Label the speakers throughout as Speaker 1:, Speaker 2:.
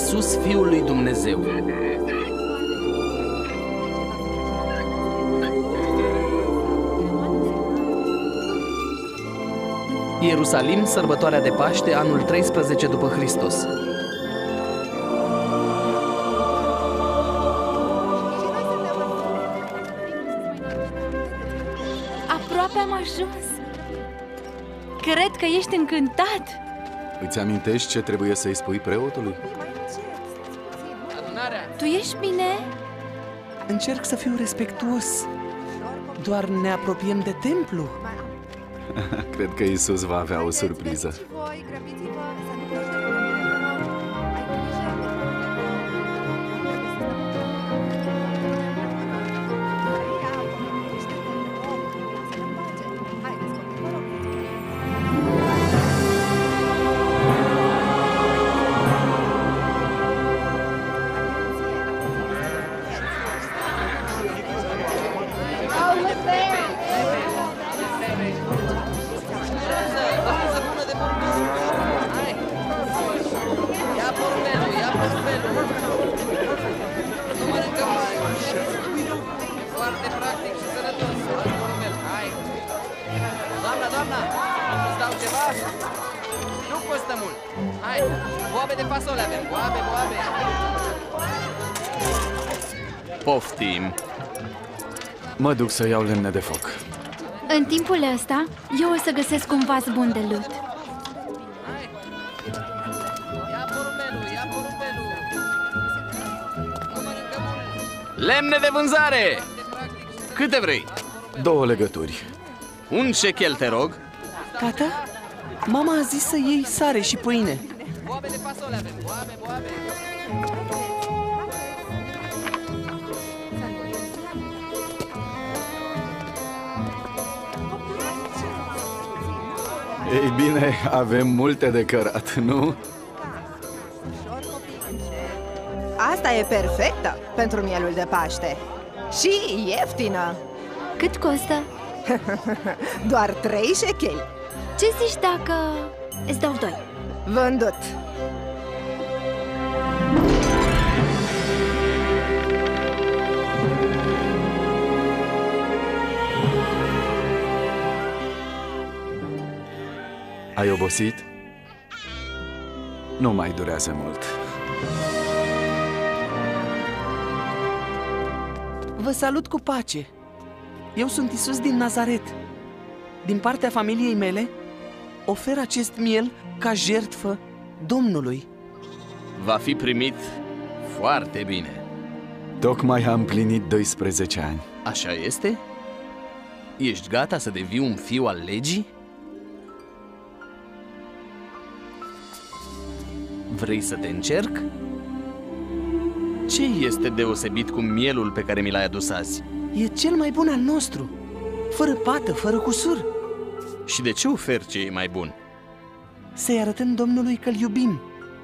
Speaker 1: Iisus, Fiul lui Dumnezeu. Ierusalim, sărbătoarea de Paște, anul 13 după Hristos.
Speaker 2: Aproape am ajuns. Cred că ești încântat.
Speaker 3: Îți amintești ce trebuie să-i spui preotului?
Speaker 2: Tu ești bine?
Speaker 1: Încerc să fiu respectuos. Doar ne apropiem de templu.
Speaker 3: Cred că Iisus va avea o surpriză.
Speaker 1: Poftim.
Speaker 3: Mă duc să iau lemne de foc.
Speaker 2: În timpul ăsta, eu o să găsesc un vas bun de lut.
Speaker 1: Lemne de vânzare! Câte vrei?
Speaker 3: 2 legături.
Speaker 1: 1 șechel, te rog.
Speaker 4: Tata, mama a zis să iei sare și pâine.
Speaker 3: Ei bine, avem multe de cărat, nu?
Speaker 5: Asta e perfectă pentru mielul de Paște. Și ieftină.
Speaker 2: Cât costă?
Speaker 5: Doar 3 șecheli.
Speaker 2: Ce zici dacă îți dau 2?
Speaker 5: Vândut.
Speaker 3: Ai obosit? Nu mai durează mult.
Speaker 4: Vă salut cu pace. Eu sunt Iisus din Nazaret. Din partea familiei mele, ofer acest miel ca jertfă Domnului.
Speaker 1: Va fi primit foarte bine.
Speaker 3: Tocmai am împlinit 12 ani.
Speaker 1: Așa este? Ești gata să devii un fiu al legii? Vrei să te încerc? Ce este deosebit cu mielul pe care mi l-ai adus azi?
Speaker 4: E cel mai bun al nostru, fără pată, fără cusur.
Speaker 1: Și de ce oferi ce e mai bun?
Speaker 4: Să-i arătăm Domnului că-L iubim.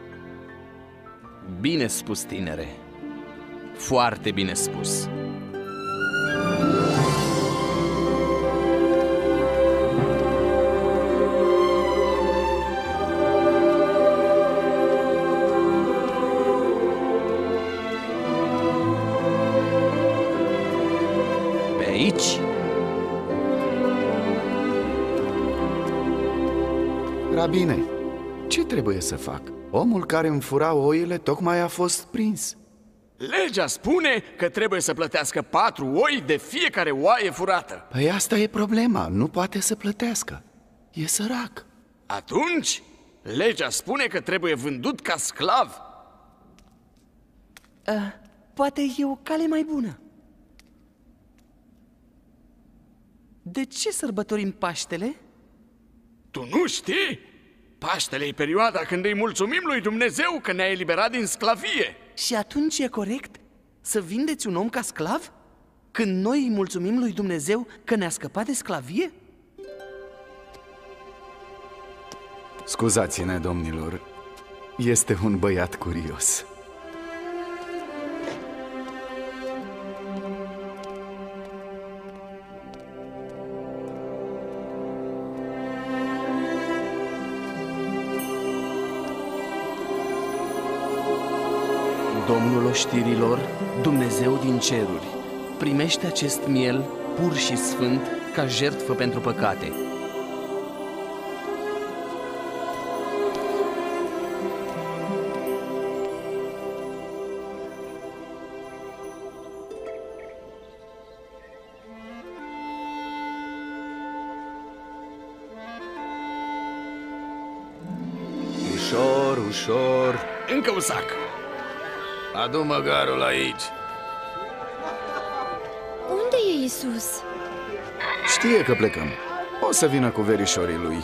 Speaker 1: Bine spus, tinere. Foarte bine spus. Pe aici?
Speaker 3: Rabine, ce trebuie să fac? Omul care îmi fura oile tocmai a fost prins.
Speaker 1: Legea spune că trebuie să plătească 4 oi de fiecare oaie furată.
Speaker 3: Păi asta e problema, nu poate să plătească. E sărac.
Speaker 1: Atunci, legea spune că trebuie vândut ca sclav.
Speaker 4: Poate e o cale mai bună. De ce sărbătorim Paștele?
Speaker 1: Tu nu știi? Paștele e perioada când îi mulțumim lui Dumnezeu că ne-a eliberat din sclavie.
Speaker 4: Și atunci e corect să vindeți un om ca sclav? Când noi îi mulțumim lui Dumnezeu că ne-a scăpat de sclavie?
Speaker 3: Scuzați-ne, domnilor, este un băiat curios.
Speaker 4: Domnul oștirilor, Dumnezeu din ceruri, primește acest miel pur și sfânt ca jertfă pentru păcate.
Speaker 3: Ușor, ușor.
Speaker 1: Încă un sac.
Speaker 3: Adu măgarul aici.
Speaker 2: Unde e Isus?
Speaker 3: Știe că plecăm. O să vină cu verișorii lui.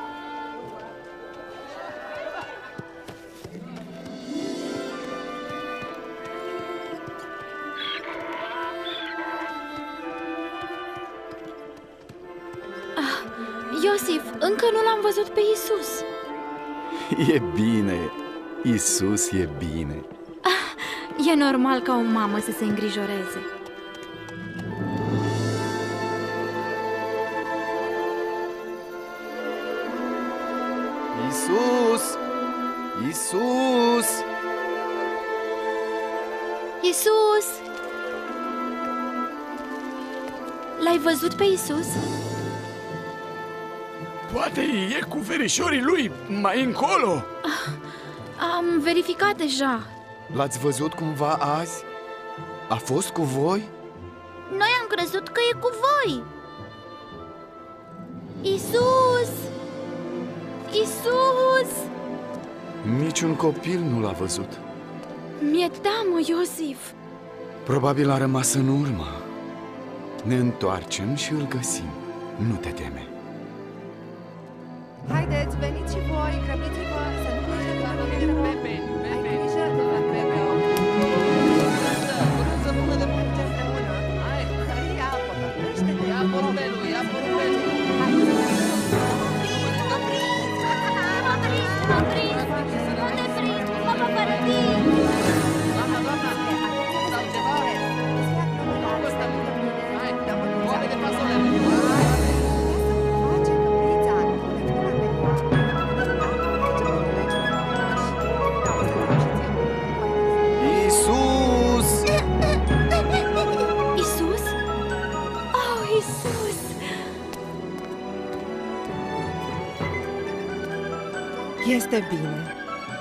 Speaker 2: Iosif, încă nu l-am văzut pe Isus.
Speaker 3: E bine. Isus e bine.
Speaker 2: E normal ca o mamă să se îngrijoreze.
Speaker 3: Isus! Isus!
Speaker 2: Isus! L-ai văzut pe Isus?
Speaker 1: Poate e cu verișorii lui mai încolo.
Speaker 2: Am verificat deja.
Speaker 3: L-ați văzut cumva azi? A fost cu voi?
Speaker 2: Noi am crezut că e cu voi. Isus! Isus!
Speaker 3: Niciun copil nu l-a văzut.
Speaker 2: Mi-e teamă, Iosif.
Speaker 3: Probabil a rămas în urmă. Ne întoarcem și îl găsim. Nu te teme.
Speaker 5: Haideți, veniți și voi, grăbiți-vă, să nu plece doar Pepe. Ai grijă de Pepe. Să bună de mergeți împreună. Hai, ia apă, păcălește-te. Ia porumbelul, ia porumbelul. Este bine.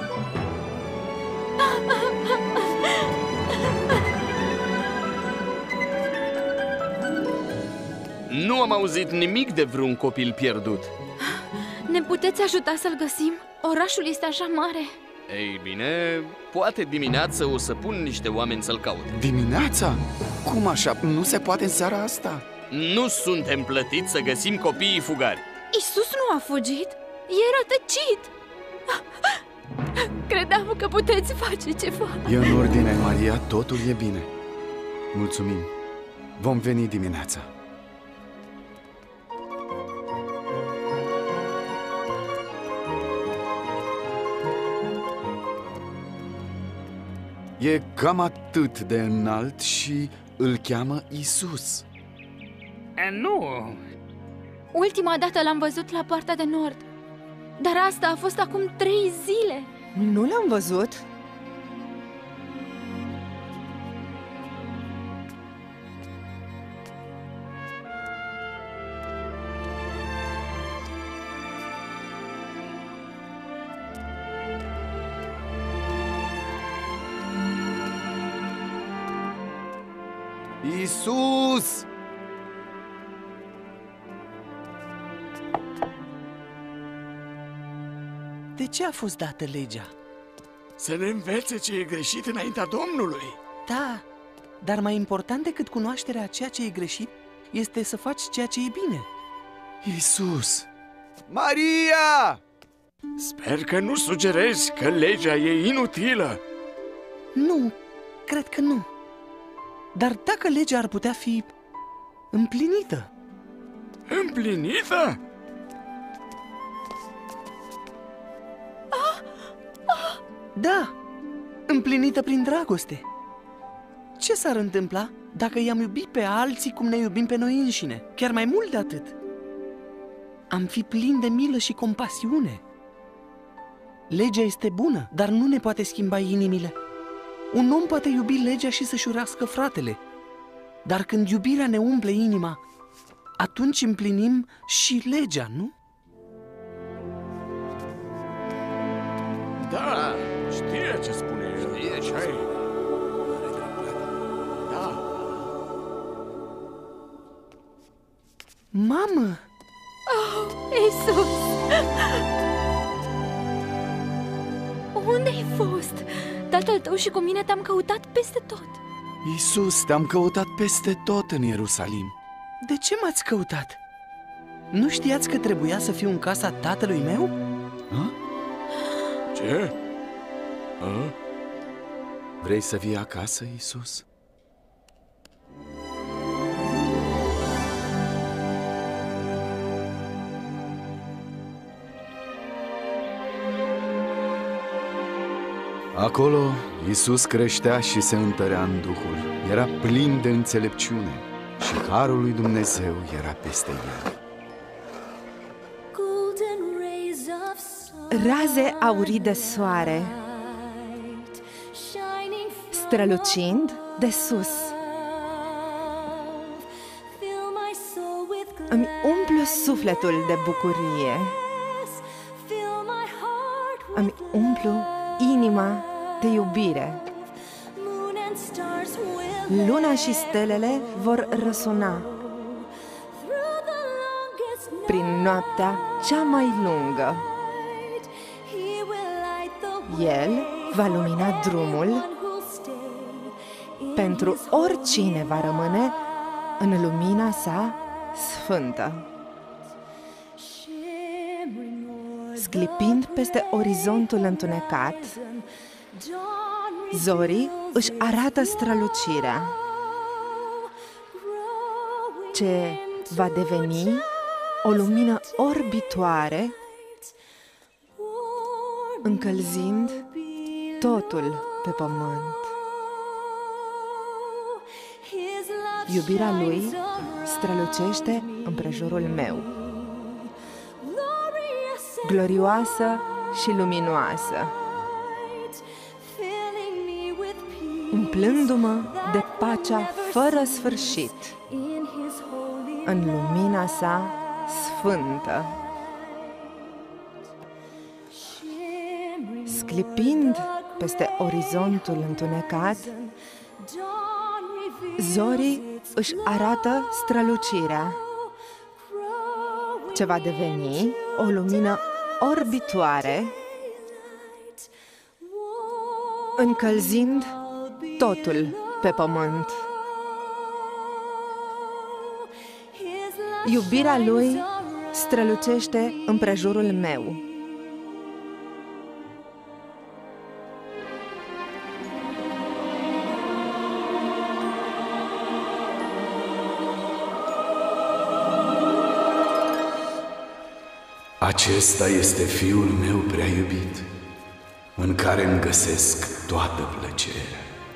Speaker 4: Nu am auzit nimic de vreun copil pierdut.
Speaker 2: Ne puteți ajuta să-l găsim? Orașul este așa mare.
Speaker 4: Ei bine, poate dimineață o să pun niște oameni să-l caute.
Speaker 3: Dimineața? Cum așa? Nu se poate în seara asta?
Speaker 4: Nu suntem plătiți să găsim copiii fugari.
Speaker 2: Isus nu a fugit, e rătăcit. Credeam că puteți face ceva.
Speaker 3: E în ordine, Maria, totul e bine. Mulțumim. Vom veni dimineața. E cam atât de înalt și îl cheamă Isus.
Speaker 1: Nu.
Speaker 2: Ultima dată l-am văzut la partea de nord, dar asta a fost acum 3 zile.
Speaker 5: Nu l-am văzut?
Speaker 3: Isus!
Speaker 4: De ce a fost dată legea?
Speaker 1: Să ne învețe ce e greșit înaintea Domnului.
Speaker 4: Da, dar mai important decât cunoașterea a ceea ce e greșit este să faci ceea ce e bine.
Speaker 3: Isus! Maria!
Speaker 1: Sper că nu sugerezi că legea e inutilă.
Speaker 4: Nu, cred că nu. Dar dacă legea ar putea fi împlinită.
Speaker 1: Împlinită?
Speaker 4: Da, împlinită prin dragoste. Ce s-ar întâmpla dacă i-am iubit pe alții cum ne iubim pe noi înșine? Chiar mai mult de atât. Am fi plini de milă și compasiune. Legea este bună, dar nu ne poate schimba inimile. Un om poate iubi legea și să-și urească fratele. Dar când iubirea ne umple inima, atunci împlinim și legea, nu?
Speaker 1: Da, știe ce spune el.
Speaker 3: Știe ce
Speaker 1: Așa e.
Speaker 3: spune.
Speaker 1: Da.
Speaker 4: Mamă!
Speaker 2: Iisus! Unde ai fost? Tatăl tău și cu mine te-am căutat peste tot.
Speaker 3: Iisus, te-am căutat peste tot în Ierusalim.
Speaker 4: De ce m-ați căutat? Nu știați că trebuia să fiu în casa tatălui meu?
Speaker 1: Ce?
Speaker 3: Vrei să vii acasă, Iisus? Acolo, Iisus creștea și se întărea în Duhul. Era plin de înțelepciune și harul lui Dumnezeu era peste el.
Speaker 5: Raze aurii de soare, strălucind de sus. Îmi umplu sufletul de bucurie. Îmi umplu inima de iubire. Luna și stelele vor răsuna prin noaptea cea mai lungă. El va lumina drumul pentru oricine va rămâne în lumina sa sfântă. Sclipind peste orizontul întunecat, zorii își arată strălucirea, ce va deveni o lumină orbitoare, încălzind totul pe pământ. Iubirea lui strălucește împrejurul meu, glorioasă și luminoasă, umplându-mă de pacea fără sfârșit în lumina sa sfântă. Sclipind peste orizontul întunecat, zorii își arată strălucirea, ce va deveni o lumină orbitoare, încălzind totul pe pământ. Iubirea lui strălucește împrejurul meu.
Speaker 3: Acesta este Fiul meu prea iubit, în care îmi găsesc toată plăcerea.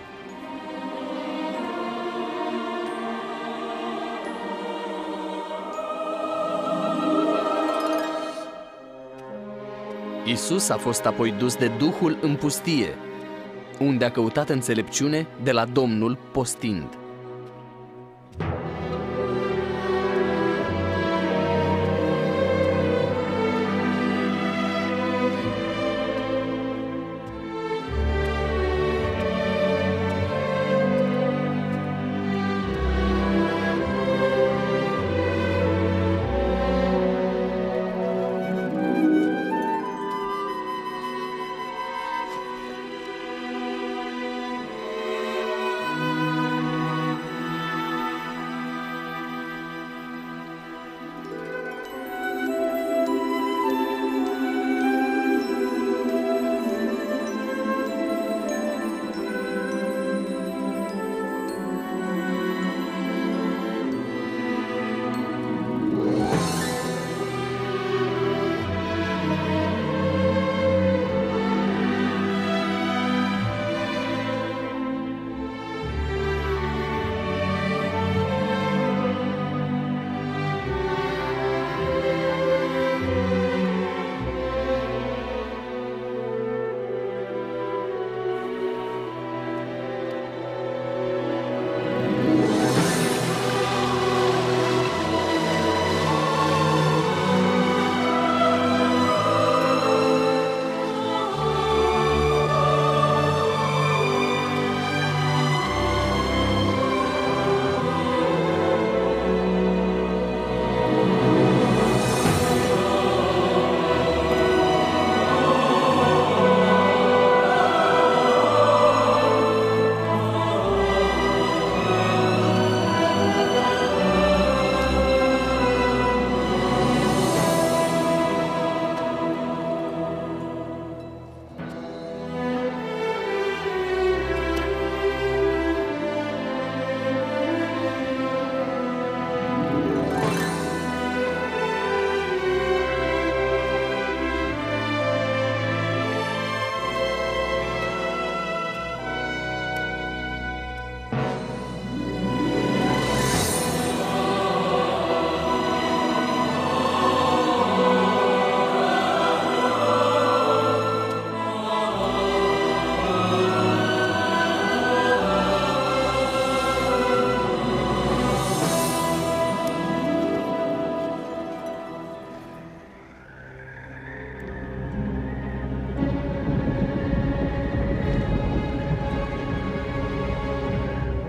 Speaker 6: Iisus a fost apoi dus de Duhul în pustie, unde a căutat înțelepciune de la Domnul postind.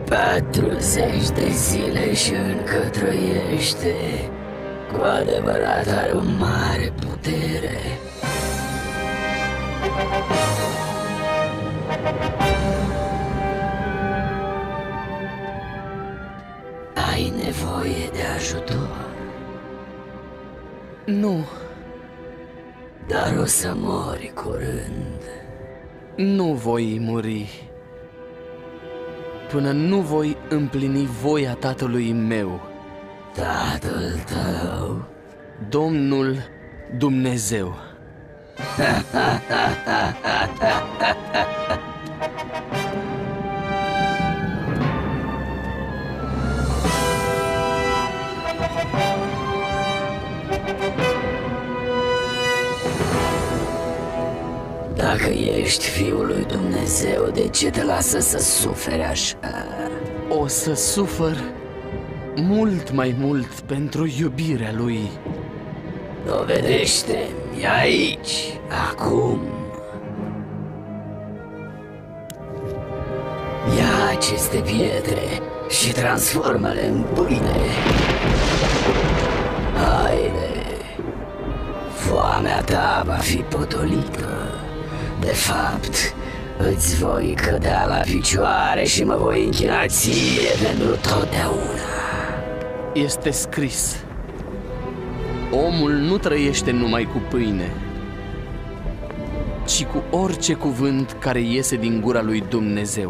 Speaker 7: 40 de zile și încă trăiește. Cu adevărat are o mare putere. Ai nevoie de ajutor.
Speaker 6: Nu,
Speaker 7: Dar o să mori curând.
Speaker 6: nu voi muri până nu voi împlini voia tatălui meu,
Speaker 7: Tatăl tău?
Speaker 6: Domnul Dumnezeu.
Speaker 7: Dacă ești Fiul lui Dumnezeu, de ce te lasă să suferi așa?
Speaker 6: O să sufăr mult mai mult pentru iubirea lui.
Speaker 7: Dovedește-mi aici, acum. Ia aceste pietre și transformă-le în pâine. Haide, foamea ta va fi potolită. De fapt, îți voi cădea la picioare și mă voi închina ție pentru totdeauna.
Speaker 6: Este scris: omul nu trăiește numai cu pâine, ci cu orice cuvânt care iese din gura lui Dumnezeu.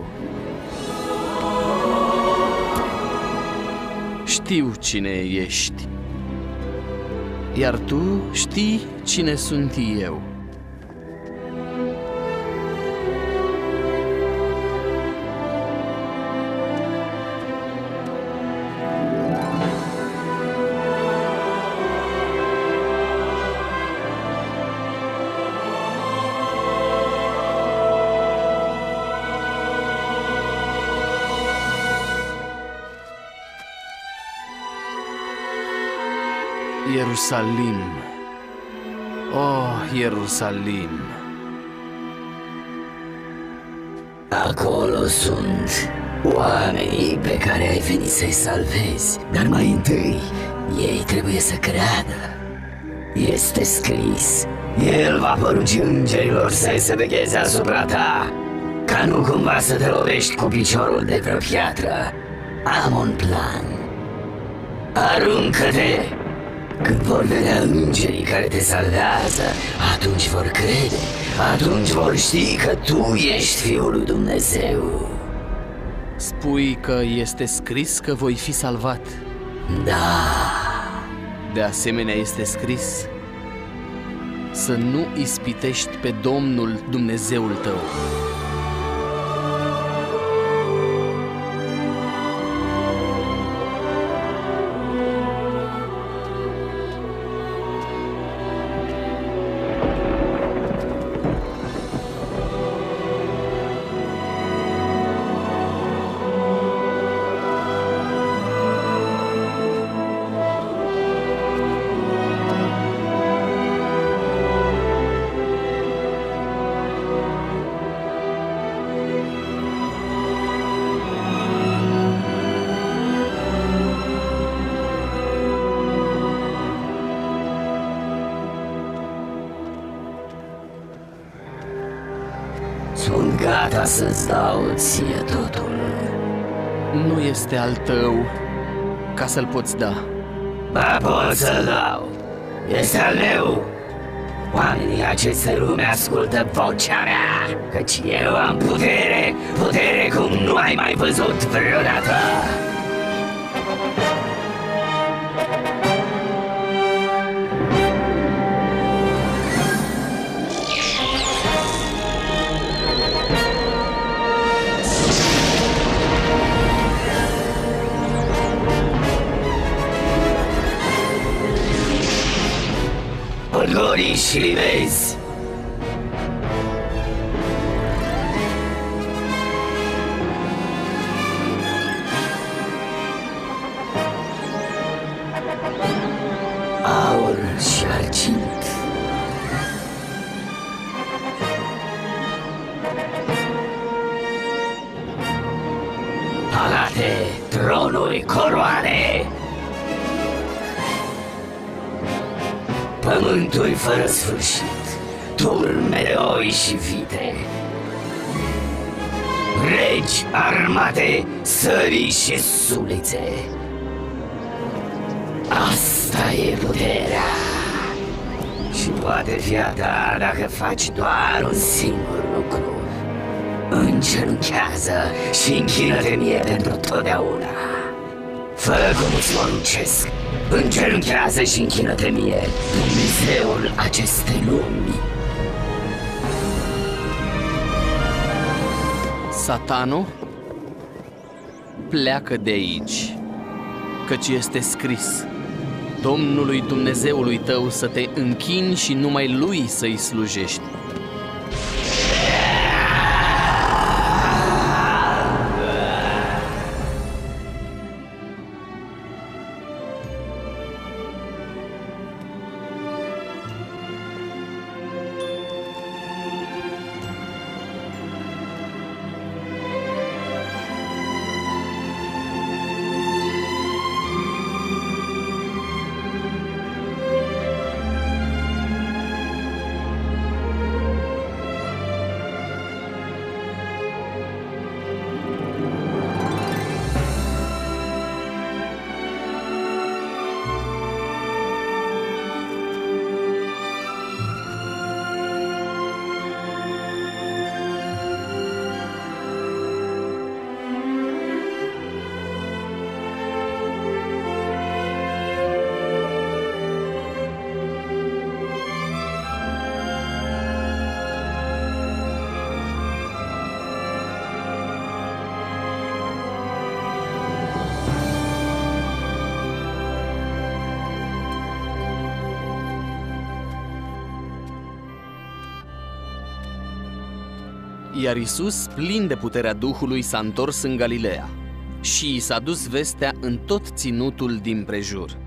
Speaker 6: Știu cine ești, iar tu știi cine sunt eu. Ierusalim, oh, Ierusalim,
Speaker 7: Acolo sunt oamenii pe care ai venit să-i salvezi. Dar mai întâi, ei trebuie să creadă. Este scris: El va porunci îngerilor să-i se vegheze asupra ta, ca nu cumva să te lovești cu piciorul de vreo piatră. Am un plan. Aruncă-te! Când vor vedea îngerii care te salvează, atunci vor crede, atunci vor ști că tu ești Fiul lui Dumnezeu.
Speaker 6: spui că este scris că voi fi salvat.
Speaker 7: Da,
Speaker 6: De asemenea este scris să nu ispitești pe Domnul Dumnezeul tău.
Speaker 7: sunt gata să-ți dau ție totul.
Speaker 6: Nu este al tău ca să-l poți da.
Speaker 7: Ba, pot să-l dau. Este al meu. Oamenii acestei lume ascultă vocea mea, căci eu am putere, putere cum nu ai mai văzut vreodată. Polgorii și livezi. Aur și argint. Palate tronuri, coroane, pământuri fără sfârșit, turme de oi și vite, regi, armate, sări și sulițe. Asta e puterea. Și poate fi a ta dacă faci doar un singur lucru. Îngenunchează și închină-te mie pentru totdeauna. Fă cum îți poruncesc. Îngenunchează și închină-te mie, Dumnezeul acestei lumi.
Speaker 6: Satano, pleacă de aici, căci este scris: Domnului Dumnezeului tău să te închini și numai Lui să-i slujești. Iar Iisus, plin de puterea Duhului, s-a întors în Galileea și i s-a dus vestea în tot ținutul din prejur.